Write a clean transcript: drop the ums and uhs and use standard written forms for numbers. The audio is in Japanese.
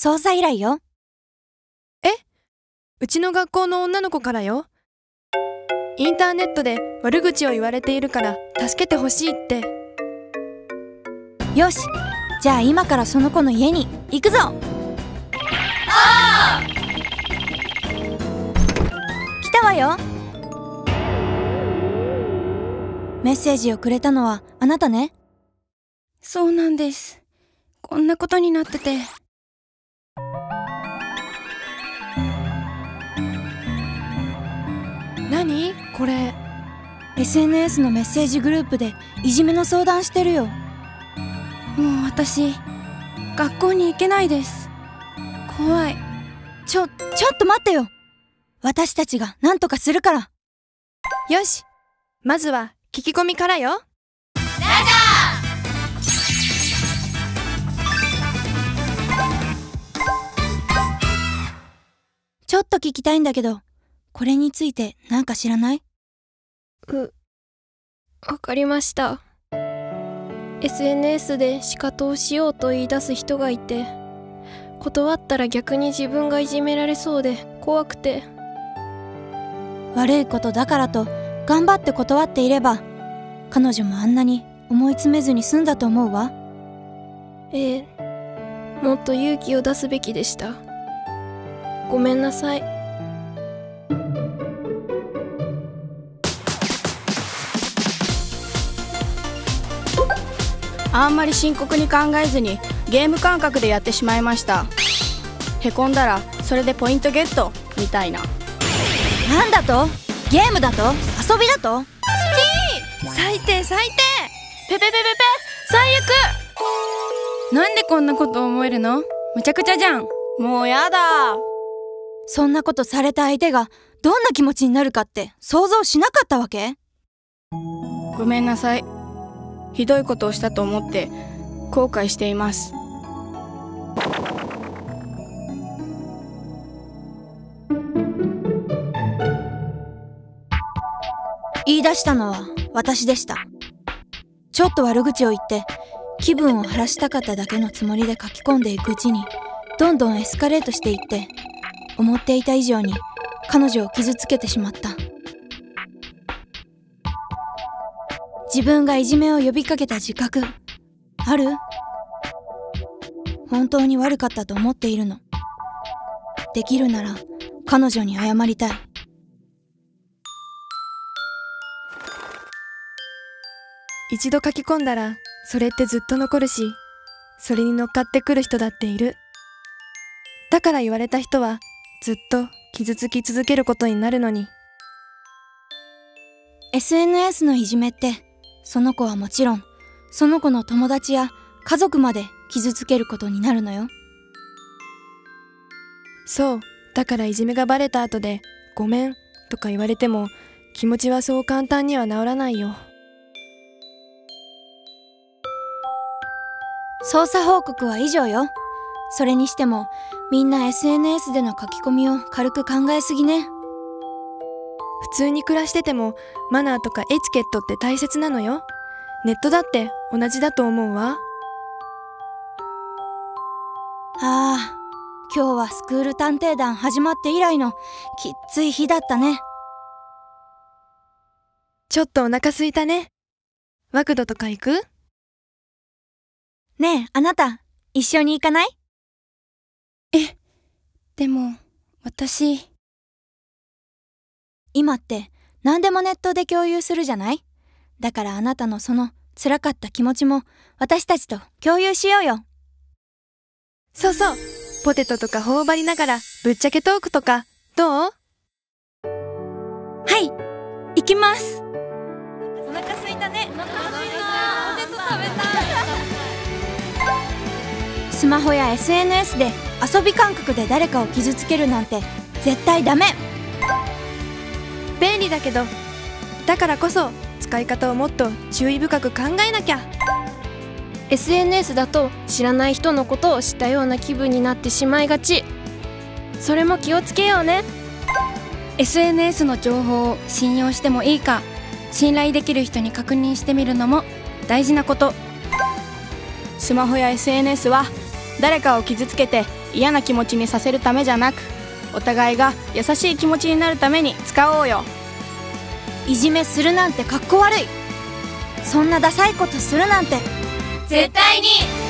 捜査依頼よ。 うちの学校の女の子からよ。インターネットで悪口を言われているから助けてほしいって。 よし、じゃあ今からその子の家に行くぞ。来たわよ。メッセージをくれたのはあなたね。 そうなんです。こんなことになってて。 何これ。 SNS のメッセージグループでいじめの相談してるよ。 もう私、学校に行けないです。怖い。 ちょっと待ってよ。私たちが何とかするから。 よし、まずは聞き込みからよ。 ちょっと聞きたいんだけど、これについて何か知らない？ わかりました。SNS でシカトをしようと言い出す人がいて、断ったら逆に自分がいじめられそうで怖くて。 悪いことだからと頑張って断っていれば、彼女もあんなに思い詰めずに済んだと思うわ。 ええ、もっと勇気を出すべきでした。ごめんなさい。 あんまり深刻に考えずにゲーム感覚でやってしまいました。へこんだらそれでポイントゲットみたいな。 なんだと？ゲームだと？遊びだと？ 最低最低。 ペペペペペ最悪。なんでこんなこと思えるの？むちゃくちゃじゃん。もうやだ。 そんなことされた相手がどんな気持ちになるかって想像しなかったわけ？ ごめんなさい。ひどいことをしたと思って後悔しています。 言い出したのは私でした。ちょっと悪口を言って気分を晴らしたかっただけのつもりで書き込んでいくうちに、どんどんエスカレートしていって、思っていた以上に彼女を傷つけてしまった。自分がいじめを呼びかけた自覚ある？本当に悪かったと思っているの。できるなら彼女に謝りたい。 一度書き込んだらそれってずっと残るし、それに乗っかってくる人だっている。だから言われた人はずっと傷つき続けることになるのに。 SNS のいじめってその子はもちろん、その子の友達や家族まで傷つけることになるのよ。 そう、だからいじめがバレた後でごめんとか言われても気持ちはそう簡単には治らないよ。 捜査報告は以上よ。それにしてもみんな SNS での書き込みを軽く考えすぎね。 普通に暮らしててもマナーとかエチケットって大切なのよ。ネットだって同じだと思うわ。 ああ、今日はスクール探偵団始まって以来のきっつい日だったね。 ちょっとお腹すいたね。ワクドとか行く？ ねえ、あなた一緒に行かない？ でも私、 今って何でもネットで共有するじゃない？だからあなたのその辛かった気持ちも私たちと共有しようよ。 そうそう、ポテトとか頬張りながらぶっちゃけトークとかどう？ はい、行きます。 お腹すいたね。 ポテト食べたい。 スマホや SNS で遊び感覚で誰かを傷つけるなんて絶対ダメ。 便利だけど、だからこそ使い方をもっと注意深く考えなきゃ。 SNS だと知らない人のことを知ったような気分になってしまいがち。それも気をつけようね。 SNS の情報を信用してもいいか、信頼できる人に確認してみるのも大事なこと。スマホや SNS は誰かを傷つけて嫌な気持ちにさせるためじゃなく、お互いが優しい気持ちになるために使おうよ。 いじめするなんてかっこ悪い。そんなダサいことするなんて絶対に